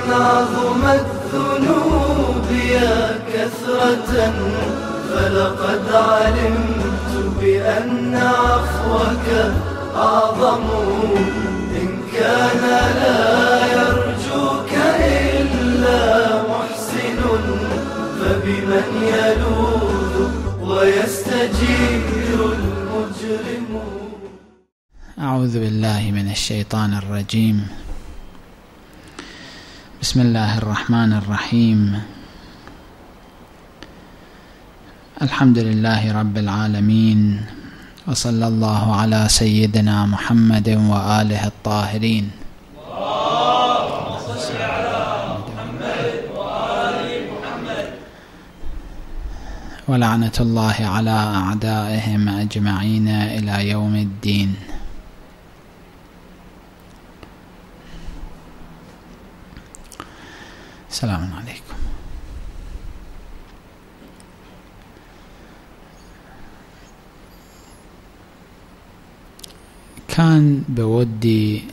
عظمت ذنوبي كثرة فلقد علمت بأن عفوك أعظم. إن كان لا يرجوك إلا محسن فبمن يلوذ ويستجير المجرم. أعوذ بالله من الشيطان الرجيم. بسم الله الرحمن الرحيم. الحمد لله رب العالمين، وصلى الله على سيدنا محمد وآله الطاهرين. اللهم صل على محمد وآل محمد. ولعنة الله على أعدائهم أجمعين إلى يوم الدين. السلام عليكم. كان بودي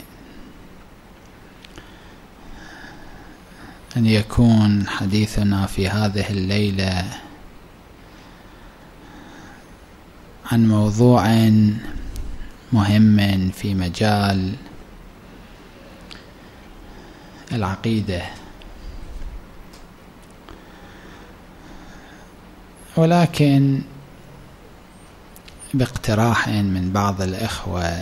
أن يكون حديثنا في هذه الليلة عن موضوع مهم في مجال العقيدة، ولكن باقتراح من بعض الإخوة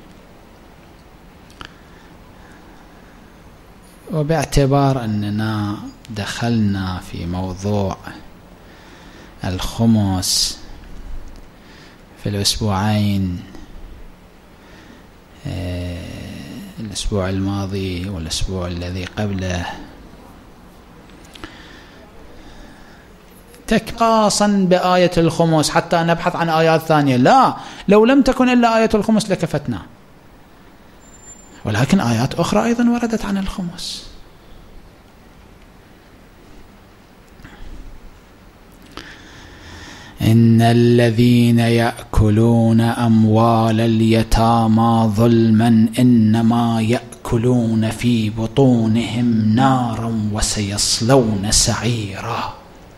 وباعتبار أننا دخلنا في موضوع الخمس في الأسبوعين، الأسبوع الماضي والأسبوع الذي قبله، تقاصا بآية الخمس حتى نبحث عن آيات ثانية. لا، لو لم تكن إلا آية الخمس لكفتنا، ولكن آيات أخرى أيضا وردت عن الخمس. إن الذين يأكلون أموال اليتامى ظلما إنما يأكلون في بطونهم نارا وسيصلون سعيرا.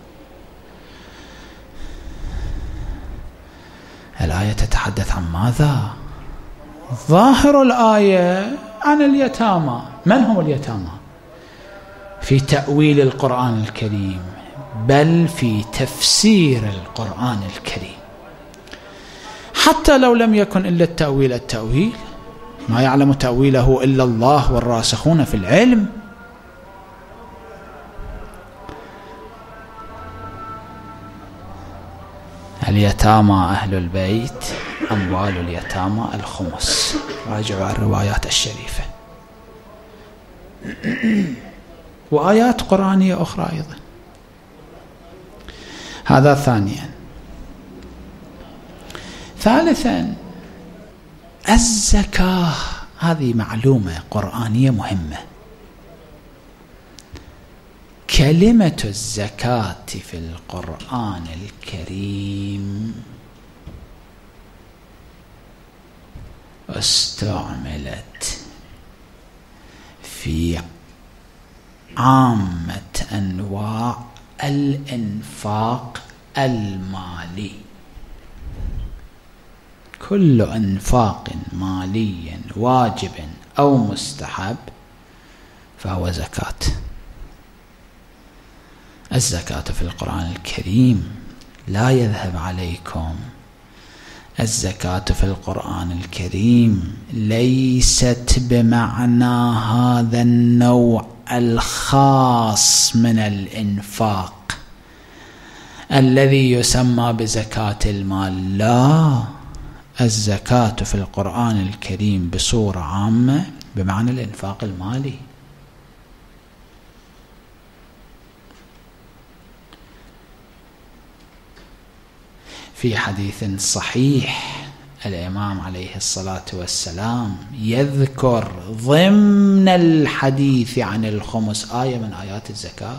الآية تتحدث عن ماذا؟ ظاهر الآية عن اليتامى. من هم اليتامى؟ في تأويل القرآن الكريم، بل في تفسير القرآن الكريم، حتى لو لم يكن إلا التأويل ما يعلم تأويله إلا الله والراسخون في العلم. اليتامى أهل البيت، أموال اليتامى الخمس. راجعوا الروايات الشريفة وآيات قرآنية أخرى أيضا. هذا ثانيا. ثالثا، الزكاة. هذه معلومة قرآنية مهمة. كلمة الزكاة في القرآن الكريم استعملت في عامة أنواع الإنفاق المالي. كل إنفاق مالي واجب أو مستحب فهو زكاة. الزكاة في القرآن الكريم لا يذهب عليكم، الزكاة في القرآن الكريم ليست بمعنى هذا النوع الخاص من الإنفاق الذي يسمى بزكاة المال. لا، الزكاة في القرآن الكريم بصورة عامة بمعنى الإنفاق المالي. في حديث صحيح الإمام عليه الصلاة والسلام يذكر ضمن الحديث عن الخمس آية من آيات الزكاة.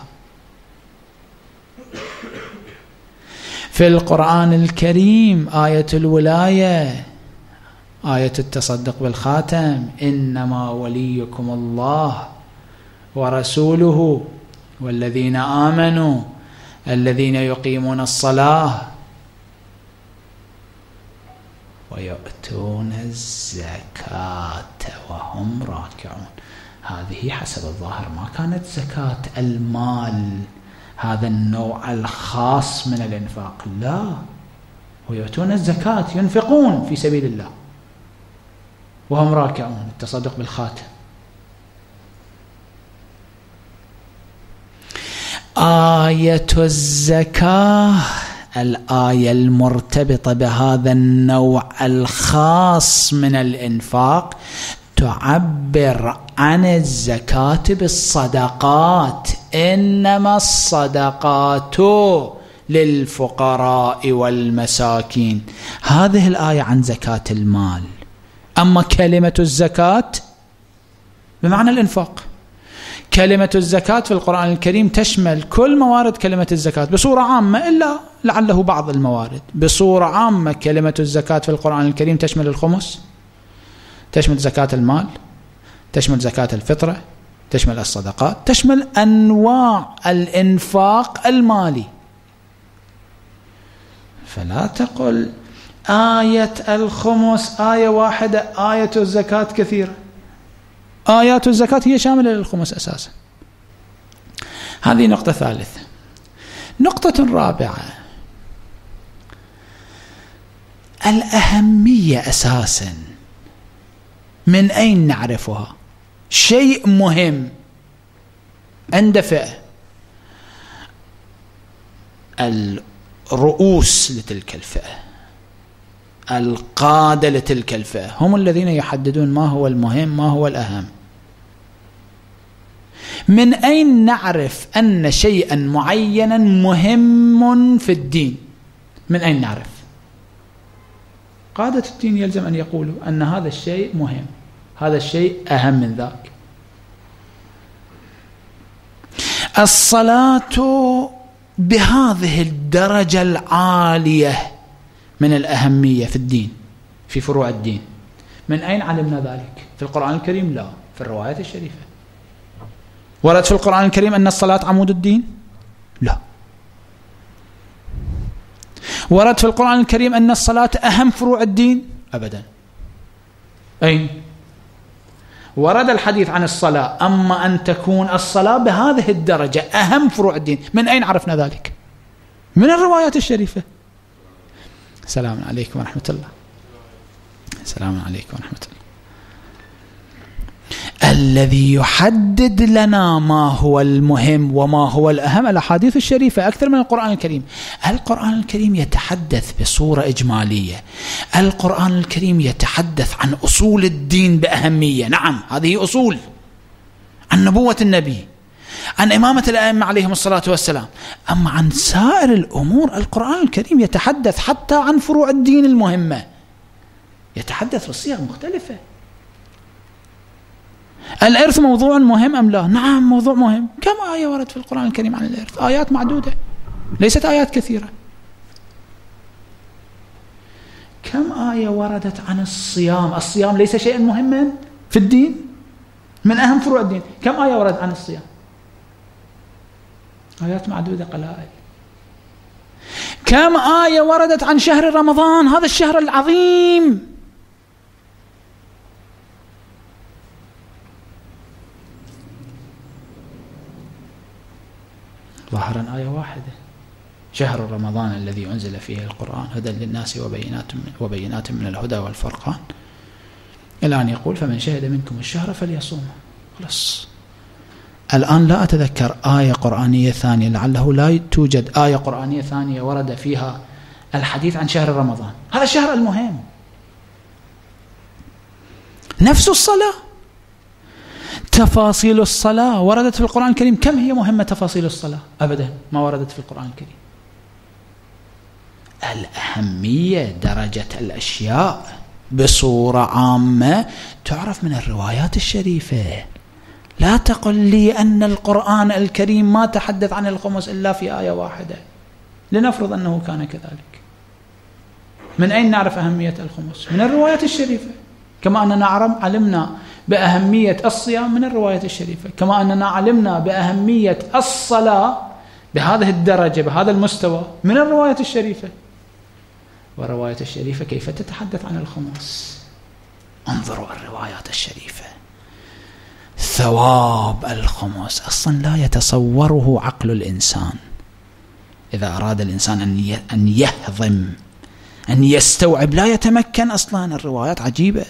في القرآن الكريم آية الولاية، آية التصدق بالخاتم، إنما وليكم الله ورسوله والذين آمنوا الذين يقيمون الصلاة ويؤتون الزكاة وهم راكعون. هذه حسب الظاهر ما كانت زكاة المال هذا النوع الخاص من الإنفاق، لا، ويؤتون الزكاة ينفقون في سبيل الله وهم راكعون، التصدق بالخاتم. آية الزكاة الآية المرتبطة بهذا النوع الخاص من الإنفاق تعبر عن الزكاة بالصدقات، إنما الصدقات للفقراء والمساكين. هذه الآية عن زكاة المال. أما كلمة الزكاة بمعنى الإنفاق، كلمة الزكاة في القرآن الكريم تشمل كل موارد كلمة الزكاة بصورة عامة، إلا لعله بعض الموارد. بصورة عامة كلمة الزكاة في القرآن الكريم تشمل الخمس، تشمل زكاة المال، تشمل زكاة الفطرة، تشمل الصدقات، تشمل أنواع الإنفاق المالي. فلا تقل آية الخمس آية واحدة، آية الزكاة كثيرة. آيات الزكاة هي شاملة للخمس أساسا. هذه نقطة ثالثة. نقطة رابعة، الأهمية أساسا من أين نعرفها؟ شيء مهم عند فئة، الرؤوس لتلك الفئة، القادة لتلك الفئة هم الذين يحددون ما هو المهم ما هو الأهم. من أين نعرف أن شيئا معينا مهم في الدين؟ من أين نعرف؟ قادة الدين يلزم أن يقولوا أن هذا الشيء مهم، هذا الشيء أهم من ذاك. الصلاة بهذه الدرجة العالية من الأهمية في الدين، في فروع الدين، من أين علمنا ذلك؟ في القرآن الكريم؟ لا، في الروايات الشريفة. ورد في القرآن الكريم أن الصلاة عمود الدين؟ لا. ورد في القرآن الكريم أن الصلاة أهم فروع الدين؟ أبدا. أين؟ ورد الحديث عن الصلاة، أما أن تكون الصلاة بهذه الدرجة أهم فروع الدين، من أين عرفنا ذلك؟ من الروايات الشريفة. السلام عليكم ورحمة الله. السلام عليكم ورحمة الله. الذي يحدد لنا ما هو المهم وما هو الأهم الأحاديث الشريفة أكثر من القرآن الكريم. القرآن الكريم يتحدث بصورة إجمالية، القرآن الكريم يتحدث عن أصول الدين بأهمية، نعم هذه أصول، عن نبوة النبي، عن إمامة الأئمة عليهم الصلاة والسلام. أما عن سائر الأمور القرآن الكريم يتحدث حتى عن فروع الدين المهمة، يتحدث بصيغ مختلفة. الإرث موضوع مهم أم لا؟ نعم موضوع مهم. كم آية ورد في القرآن الكريم عن الإرث؟ آيات معدودة، ليست آيات كثيرة. كم آية وردت عن الصيام؟ الصيام ليس شيئا مهما في الدين، من أهم فروع الدين. كم آية ورد عن الصيام؟ آيات معدودة قلائل. كم آية وردت عن شهر رمضان، هذا الشهر العظيم؟ ظاهرا آية واحدة، شهر رمضان الذي أنزل فيه القرآن هدى للناس وبينات من الهدى والفرقان. الآن يقول فمن شهد منكم الشهر فليصوم. خلاص. الآن لا أتذكر آية قرآنية ثانية، لعله لا توجد آية قرآنية ثانية ورد فيها الحديث عن شهر رمضان، هذا الشهر المهم. نفس الصلاة، تفاصيل الصلاة وردت في القرآن الكريم. كم هي مهمة تفاصيل الصلاة؟ أبدا ما وردت في القرآن الكريم. الأهمية درجة الأشياء بصورة عامة تعرف من الروايات الشريفة. لا تقل لي أن القرآن الكريم ما تحدث عن الخمس إلا في آية واحدة. لنفرض أنه كان كذلك، من أين نعرف أهمية الخمس؟ من الروايات الشريفة. كما أننا علمنا بأهمية الصيام من الرواية الشريفة، كما أننا علمنا بأهمية الصلاة بهذه الدرجة بهذا المستوى من الرواية الشريفة. والرواية الشريفة كيف تتحدث عن الخمس؟ انظروا الروايات الشريفة، ثواب الخمس أصلا لا يتصوره عقل الإنسان. إذا أراد الإنسان أن يهضم أن يستوعب لا يتمكن أصلا. الروايات عجيبة،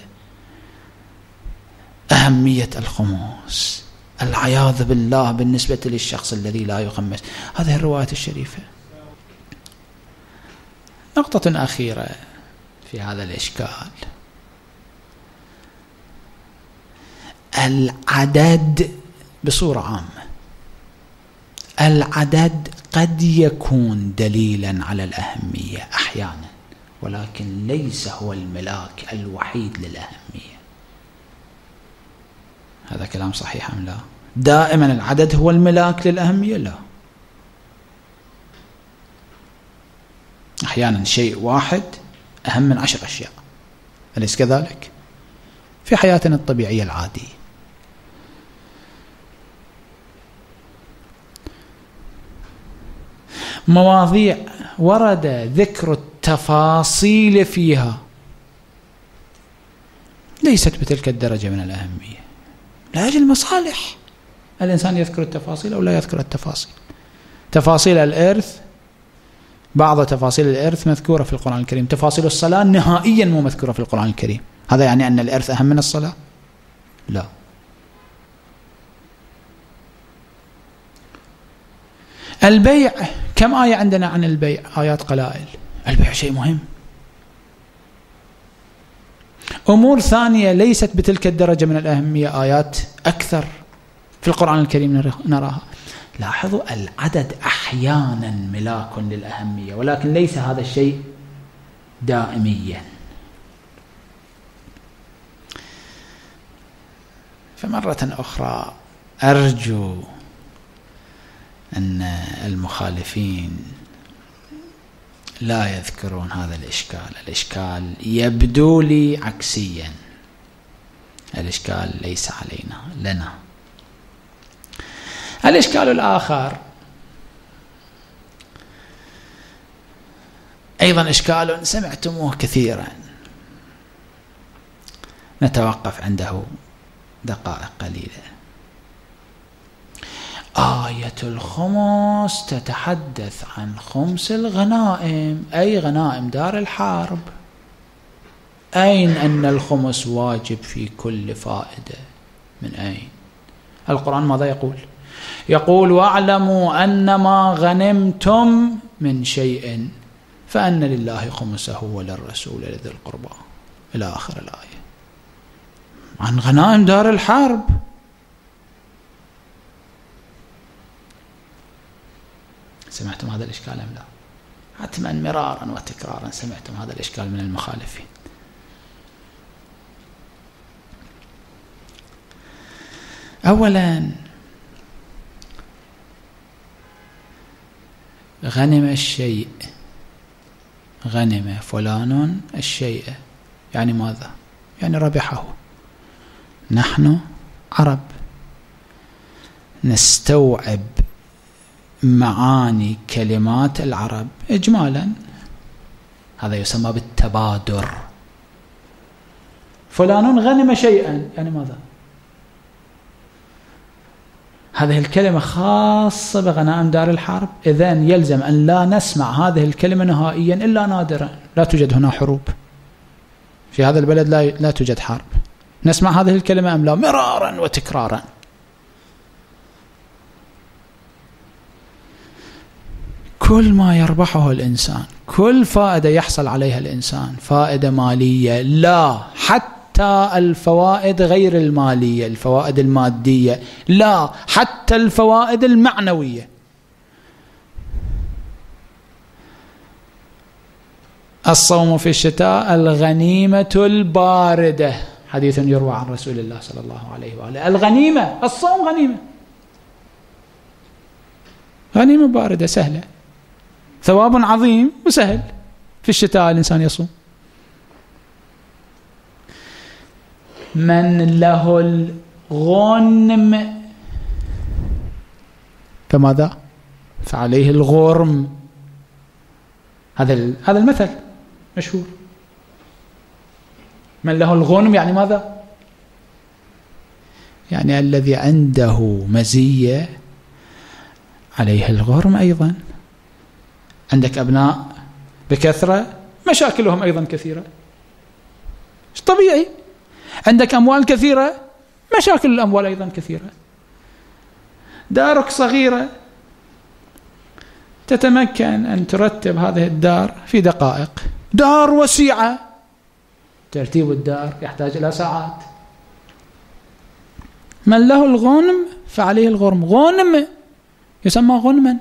أهمية الخمس، العياذ بالله بالنسبة للشخص الذي لا يخمس، هذه الروايات الشريفة. نقطة أخيرة في هذا الإشكال، العدد بصورة عامة، العدد قد يكون دليلا على الأهمية أحيانا، ولكن ليس هو الملاك الوحيد للأهمية. هذا كلام صحيح أم لا؟ دائما العدد هو الملاك للأهمية؟ لا، أحيانا شيء واحد أهم من 10 أشياء، أليس كذلك؟ في حياتنا الطبيعية العادية. مواضيع ورد ذكر التفاصيل فيها ليست بتلك الدرجة من الأهمية، لأجل مصالح الإنسان يذكر التفاصيل أو لا يذكر التفاصيل. تفاصيل الإرث، بعض تفاصيل الإرث مذكورة في القرآن الكريم، تفاصيل الصلاة نهائيا مو مذكورة في القرآن الكريم. هذا يعني أن الإرث أهم من الصلاة؟ لا. البيع، كم آية عندنا عن البيع؟ آيات قلائل. البيع شيء مهم. أمور ثانية ليست بتلك الدرجة من الأهمية آيات أكثر في القرآن الكريم نراها. لاحظوا العدد أحيانا ملاك للأهمية، ولكن ليس هذا الشيء دائميا. فمرة أخرى أرجو أن المخالفين لا يذكرون هذا الإشكال. الإشكال يبدو لي عكسيا، الإشكال ليس علينا، لنا. الإشكال الآخر أيضا إشكال سمعتموه كثيرا، نتوقف عنده دقائق قليلة. آية الخمس تتحدث عن خمس الغنائم، أي غنائم دار الحرب. أين أن الخمس واجب في كل فائدة؟ من أين؟ القرآن ماذا يقول؟ يقول واعلموا أنما غنمتم من شيء فأن لله خمسه وللرسول لذي القربى إلى آخر الآية، عن غنائم دار الحرب. سمعتم هذا الإشكال أم لا؟ حتما مرارا وتكرارا سمعتم هذا الإشكال من المخالفين. أولا، غنم الشيء، غنم فلان الشيء، يعني ماذا؟ يعني ربحه. نحن عرب نستوعب معاني كلمات العرب إجمالا، هذا يسمى بالتبادر. فلان غنم شيئا يعني ماذا؟ هذه الكلمة خاصة بغنائم دار الحرب، إذن يلزم أن لا نسمع هذه الكلمة نهائيا إلا نادرا. لا توجد هنا حروب في هذا البلد، لا توجد حرب، نسمع هذه الكلمة أم لا؟ مرارا وتكرارا. كل ما يربحه الإنسان، كل فائدة يحصل عليها الإنسان، فائدة مالية لا، حتى الفوائد غير المالية، الفوائد المادية لا، حتى الفوائد المعنوية. الصوم في الشتاء الغنيمة الباردة، حديث يروى عن رسول الله صلى الله عليه وآله. الغنيمة، الصوم غنيمة، غنيمة باردة سهلة، ثواب عظيم وسهل. في الشتاء الإنسان يصوم. من له الغنم فماذا؟ فعليه الغرم. هذا المثل مشهور. من له الغنم يعني ماذا؟ يعني الذي عنده مزية عليه الغرم أيضا. عندك أبناء بكثرة، مشاكلهم أيضا كثيرة، طبيعي. عندك أموال كثيرة، مشاكل الأموال أيضا كثيرة. دارك صغيرة، تتمكن أن ترتب هذه الدار في دقائق. دار وسيعة، ترتيب الدار يحتاج إلى ساعات. من له الغنم فعليه الغرم. غنم يسمى غنما.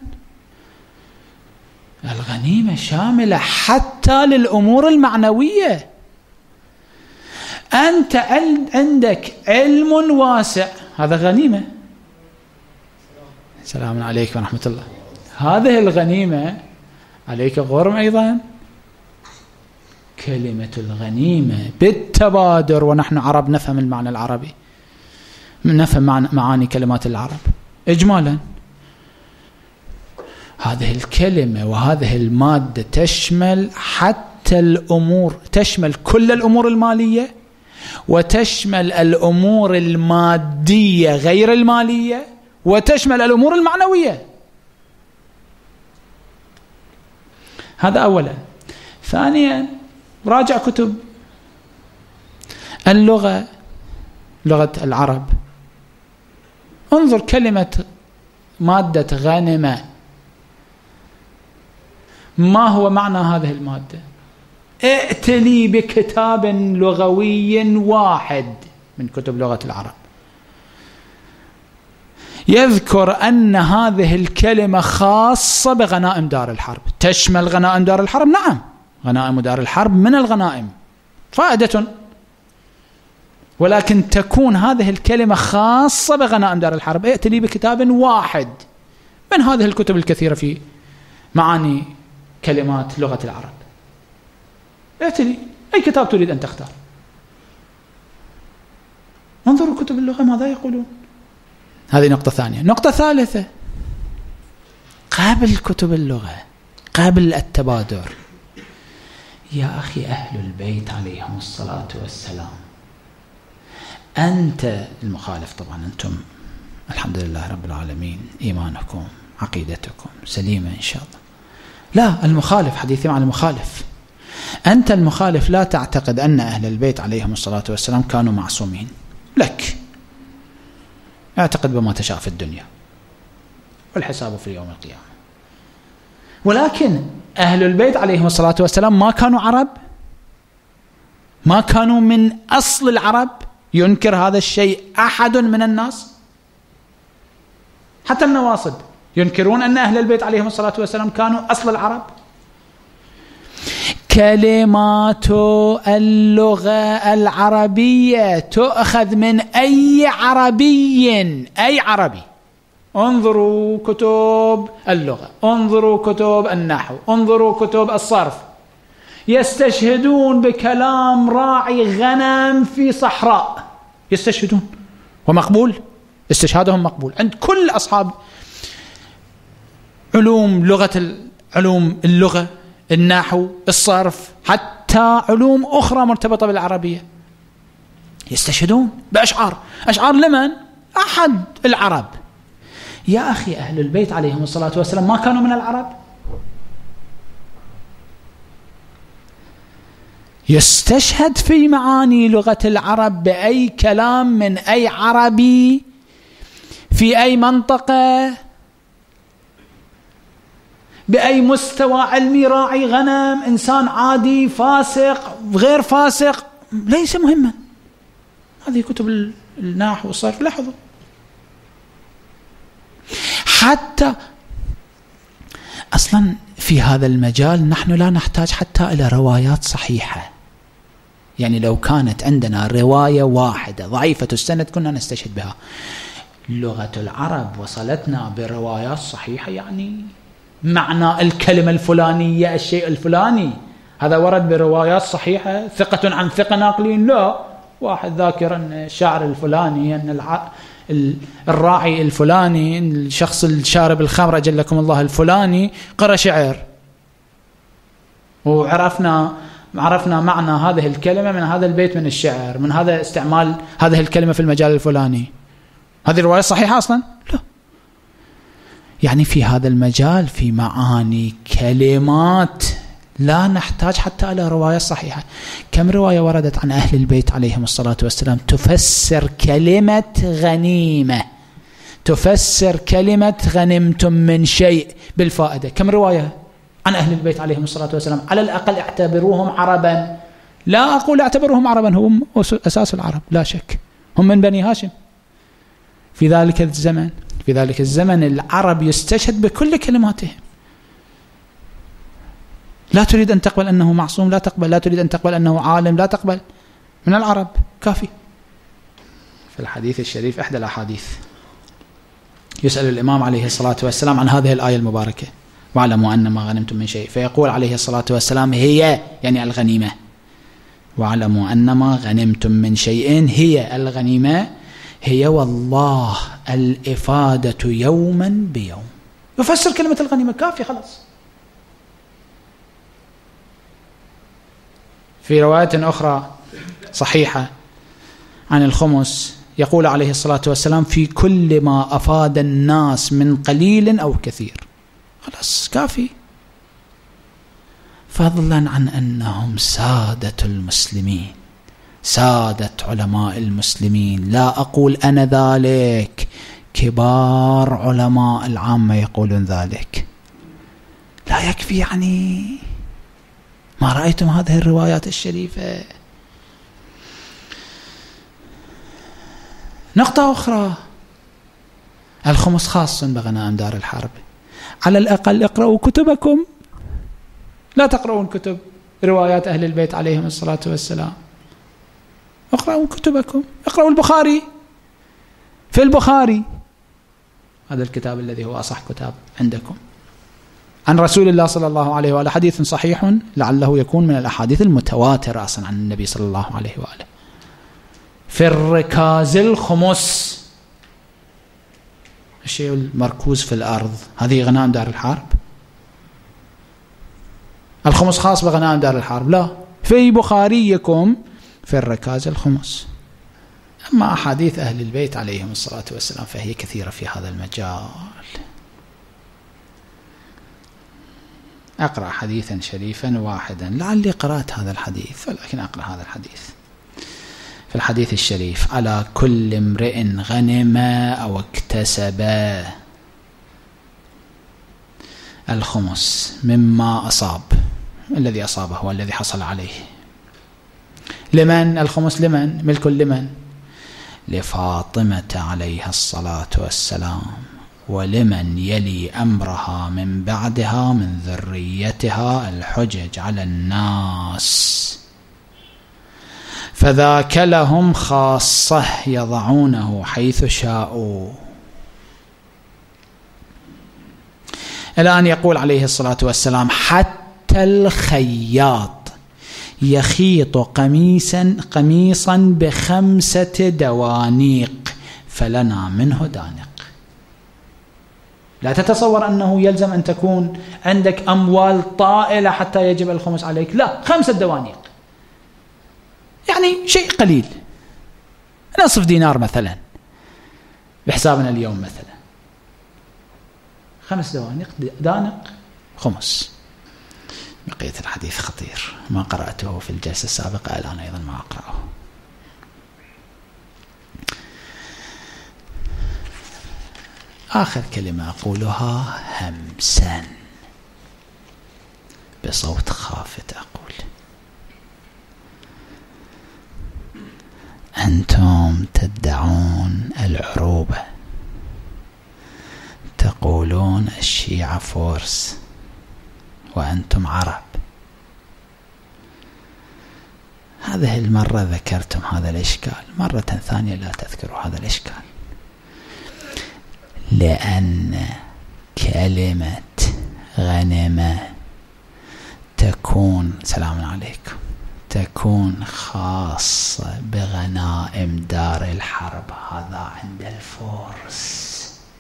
الغنيمة شاملة حتى للأمور المعنوية. أنت عندك علم واسع، هذا غنيمة. السلام عليكم ورحمة الله. هذه الغنيمة عليك غرم أيضا. كلمة الغنيمة بالتبادر، ونحن عرب نفهم المعنى العربي، نفهم معاني كلمات العرب إجمالا. هذه الكلمة وهذه المادة تشمل حتى الأمور، تشمل كل الأمور المالية، وتشمل الأمور المادية غير المالية، وتشمل الأمور المعنوية. هذا أولا. ثانيا، راجع كتب اللغة، لغة العرب. انظر كلمة مادة غنمة، ما هو معنى هذه المادة؟ ائت لي بكتاب لغوي واحد من كتب لغة العرب يذكر أن هذه الكلمة خاصة بغنائم دار الحرب. تشمل غنائم دار الحرب؟ نعم، غنائم دار الحرب من الغنائم فائدة، ولكن تكون هذه الكلمة خاصة بغنائم دار الحرب. ائت لي بكتاب واحد من هذه الكتب الكثيرة في معاني كلمات لغة العرب. ائت لي أي كتاب تريد أن تختار. انظروا كتب اللغة ماذا يقولون. هذه نقطة ثانية. نقطة ثالثة، قبل كتب اللغة، قبل التبادر، يا أخي أهل البيت عليهم الصلاة والسلام، أنت المخالف طبعا، أنتم الحمد لله رب العالمين إيمانكم عقيدتكم سليمة إن شاء الله. لا، المخالف، حديثي عن المخالف. أنت المخالف لا تعتقد أن أهل البيت عليهم الصلاة والسلام كانوا معصومين. لك اعتقد بما تشاء في الدنيا، والحساب في يوم القيامة. ولكن أهل البيت عليهم الصلاة والسلام ما كانوا عرب، ما كانوا من أصل العرب. ينكر هذا الشيء أحد من الناس؟ حتى النواصب ينكرون أن أهل البيت عليهم الصلاة والسلام كانوا أصل العرب. كلمات اللغة العربية تؤخذ من أي عربي، أي عربي. انظروا كتب اللغة، انظروا كتب النحو، انظروا كتب الصرف، يستشهدون بكلام راعي غنم في صحراء، يستشهدون ومقبول، استشهادهم مقبول عند كل أصحاب علوم اللغة، النحو، الصرف، حتى علوم أخرى مرتبطة بالعربية، يستشهدون بأشعار. أشعار لمن؟ أحد العرب. يا أخي أهل البيت عليهم الصلاة والسلام ما كانوا من العرب؟ يستشهد في معاني لغة العرب بأي كلام من أي عربي في أي منطقة بأي مستوى علمي، راعي غنم، إنسان عادي، فاسق، غير فاسق، ليس مهما. هذه كتب النحو والصرف. لاحظوا حتى أصلا في هذا المجال نحن لا نحتاج حتى إلى روايات صحيحة. يعني لو كانت عندنا رواية واحدة ضعيفة السند كنا نستشهد بها. لغة العرب وصلتنا بروايات صحيحة، يعني معنى الكلمة الفلانية، الشيء الفلاني، هذا ورد بروايات صحيحة. ثقة عن ثقة ناقلين؟ لا، واحد ذاكر أن الشاعر الفلاني، أن الراعي الفلاني، الشخص الشارب الخمر أجلكم الله الفلاني قرأ شعر، وعرفنا معنى هذه الكلمة من هذا البيت من الشعر، من هذا استعمال هذه الكلمة في المجال الفلاني. هذه الرواية صحيحة أصلا؟ لا. يعني في هذا المجال في معاني كلمات لا نحتاج حتى إلى رواية صحيحة. كم رواية وردت عن أهل البيت عليهم الصلاة والسلام تفسر كلمة غنيمة، تفسر كلمة غنمتم من شيء بالفائدة؟ كم رواية عن أهل البيت عليهم الصلاة والسلام؟ على الأقل اعتبروهم عربا. لا أقول اعتبروهم عربا، هم أساس العرب لا شك، هم من بني هاشم. في ذلك الزمن العرب يستشهد بكل كلماتهم. لا تريد أن تقبل أنه معصوم، لا تقبل. لا تريد أن تقبل أنه عالم، لا تقبل. من العرب كافي. في الحديث الشريف إحدى الأحاديث يسأل الإمام عليه الصلاة والسلام عن هذه الآية المباركة: واعلموا أن ما غنمتم من شيء، فيقول عليه الصلاة والسلام: هي يعني الغنيمة. واعلموا أن ما غنمتم من شيء هي الغنيمة، هي والله الإفادة يوما بيوم. يفسر كلمة الغنيمة كافي خلاص. في رواية أخرى صحيحة عن الخمس يقول عليه الصلاة والسلام: في كل ما أفاد الناس من قليل أو كثير. خلاص كافي. فضلا عن أنهم سادة المسلمين، سادة علماء المسلمين. لا أقول أنا ذلك، كبار علماء العامة يقولون ذلك. لا يكفي يعني ما رأيتم هذه الروايات الشريفة؟ نقطة أخرى: الخمس خاص بغنائم دار الحرب. على الأقل اقرأوا كتبكم، لا تقرؤون كتب روايات أهل البيت عليهم الصلاة والسلام. اقرأوا كتبكم، اقرأوا البخاري. في البخاري هذا الكتاب الذي هو أصح كتاب عندكم عن رسول الله صلى الله عليه وآله، حديث صحيح لعله يكون من الأحاديث المتواترة أصلا عن النبي صلى الله عليه وآله. في الركاز الخمس، الشيء المركوز في الأرض، هذه غنائم دار الحرب. الخمس خاص بغنائم دار الحرب؟ لا، في بخاريكم في الركاز الخمس. أما أحاديث أهل البيت عليهم الصلاة والسلام فهي كثيرة في هذا المجال. أقرأ حديثا شريفا واحدا، لعلي قرأت هذا الحديث ولكن أقرأ هذا الحديث. في الحديث الشريف: على كل امرئ غنم أو اكتسب الخمس مما أصاب، الذي أصابه والذي حصل عليه. لمن الخمس؟ لمن؟ ملك لمن؟ لفاطمة عليها الصلاة والسلام، ولمن يلي أمرها من بعدها من ذريتها الحجج على الناس، فذاك لهم خاصة يضعونه حيث شاءوا. الآن يقول عليه الصلاة والسلام: حتى الخياط يخيط قميصا ب5 دوانيق فلنا منه دانق. لا تتصور أنه يلزم أن تكون عندك أموال طائلة حتى يجب الخمس عليك، لا، 5 دوانيق يعني شيء قليل، نصف دينار مثلا بحسابنا اليوم مثلا، 5 دوانيق دانق خمس. بقية الحديث خطير، ما قرأته في الجلسة السابقة، الآن أيضا ما أقرأه. آخر كلمة أقولها همسا بصوت خافت، أقول: أنتم تدعون العروبة، تقولون الشيعة فرس وأنتم عرب. هذه المرة ذكرتم هذا الإشكال، مرة ثانية لا تذكروا هذا الإشكال، لأن كلمة غنمة تكون، سلام عليكم، تكون خاصة بغنائم دار الحرب. هذا عند الفرس.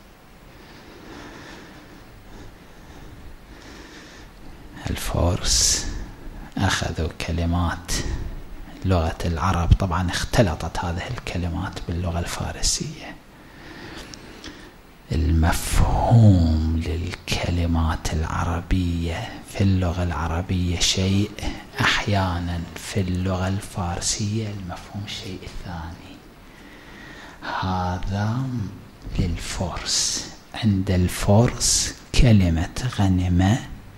الفرس أخذوا كلمات لغة العرب، طبعا اختلطت هذه الكلمات باللغة الفارسية. المفهوم للكلمات العربية في اللغة العربية شيء، أحيانا في اللغة الفارسية المفهوم شيء ثاني. هذا للفرس. عند الفرس كلمة غنمة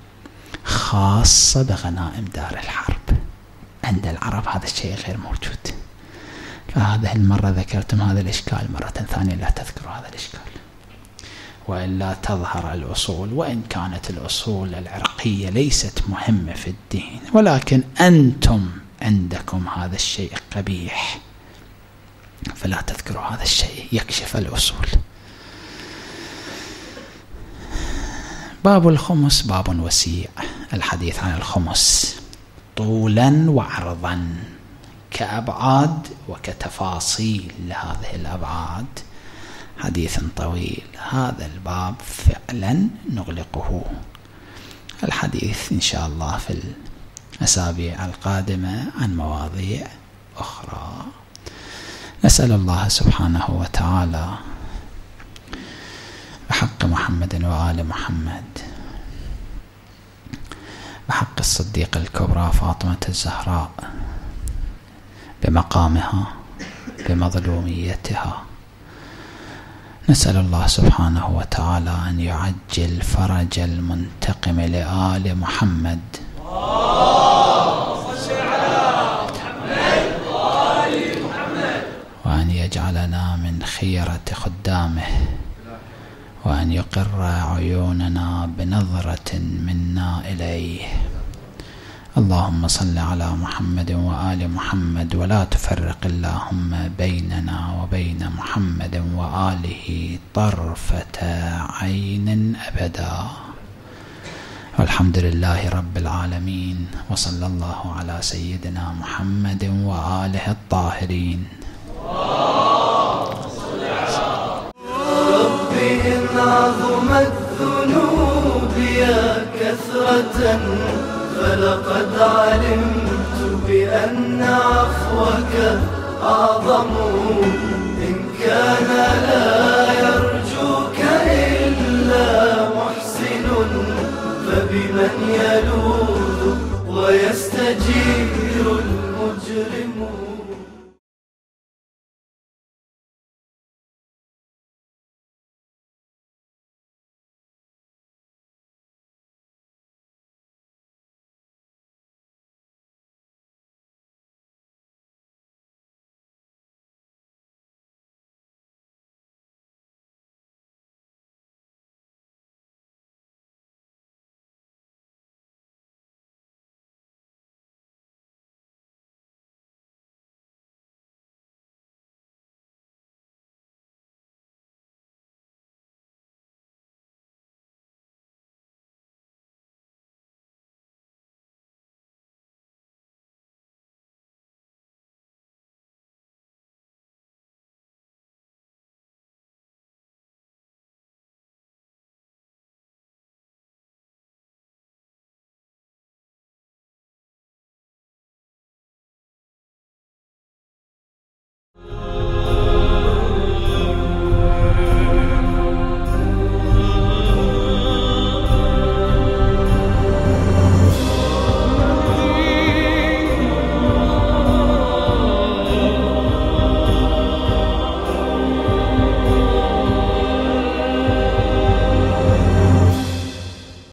خاصة بغنائم دار الحرب. عند العرب هذا الشيء غير موجود. فهذه المرة ذكرتم هذا الإشكال، مرة ثانية لا تذكروا هذا الإشكال، وإلا تظهر الأصول. وإن كانت الأصول العرقية ليست مهمة في الدين، ولكن أنتم عندكم هذا الشيء قبيح، فلا تذكروا هذا الشيء، يكشف الأصول. باب الخمس باب وسيع. الحديث عن الخمس طولا وعرضا، كأبعاد وكتفاصيل لهذه الأبعاد، حديث طويل. هذا الباب فعلا نغلقه. الحديث إن شاء الله في الأسابيع القادمة عن مواضيع أخرى. نسأل الله سبحانه وتعالى بحق محمد وآل محمد، بحق الصديقة الكبرى فاطمة الزهراء، بمقامها بمظلوميتها، نسأل الله سبحانه وتعالى أن يعجل فرج المنتقم لآل محمد، وأن يجعلنا من خيرة خدامه، وأن يقر عيوننا بنظرة منا إليه. اللهم صل على محمد وآل محمد، ولا تفرق اللهم بيننا وبين محمد وآله طرفة عين أبدا. والحمد لله رب العالمين، وصلى الله على سيدنا محمد وآله الطاهرين. ربي إن عظمت ذنوبي كثرة، فلقد علمت بأن عفوك أعظم. إن كان لا يرجوك إلا محسن، فبمن يلوذ ويستجير المجرم.